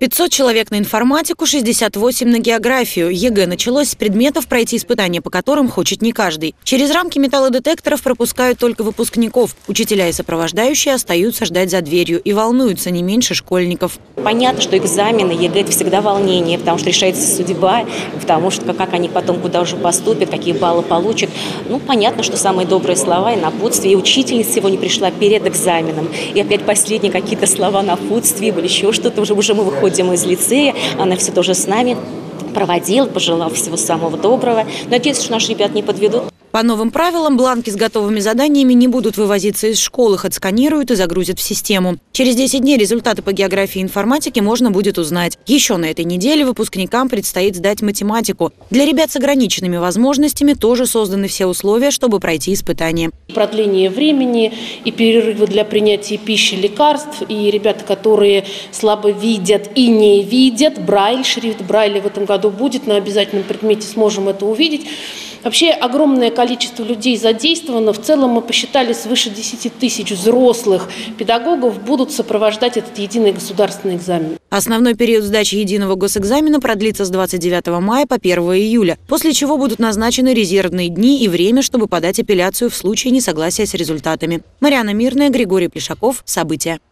500 человек на информатику, 68 на географию. ЕГЭ началось с предметов, пройти испытания по которым хочет не каждый. Через рамки металлодетекторов пропускают только выпускников. Учителя и сопровождающие остаются ждать за дверью и волнуются не меньше школьников. Понятно, что экзамены, ЕГЭ – это всегда волнение, потому что решается судьба, потому что как они потом куда уже поступят, какие баллы получат. Понятно, что самые добрые слова и напутствие. И учительница сегодня пришла перед экзаменом. И опять последние какие-то слова напутствия или еще что-то. Уже мы выходим из лицея, она все тоже с нами проводила, пожелала всего самого доброго. Надеюсь, что наши ребят не подведут. По новым правилам, бланки с готовыми заданиями не будут вывозиться из школ, их отсканируют и загрузят в систему. Через 10 дней результаты по географии и информатике можно будет узнать. Еще на этой неделе выпускникам предстоит сдать математику. Для ребят с ограниченными возможностями тоже созданы все условия, чтобы пройти испытания. Продление времени и перерывы для принятия пищи, лекарств. И ребята, которые слабо видят и не видят, Брайль, шрифт Брайля в этом году будет, на обязательном предмете сможем это увидеть. Вообще огромное количество людей задействовано. В целом мы посчитали, свыше 10 тысяч взрослых педагогов будут сопровождать этот единый государственный экзамен. Основной период сдачи единого госэкзамена продлится с 29 мая по 1 июля, после чего будут назначены резервные дни и время, чтобы подать апелляцию в случае несогласия с результатами. Марьяна Мирная, Григорий Плешаков. События.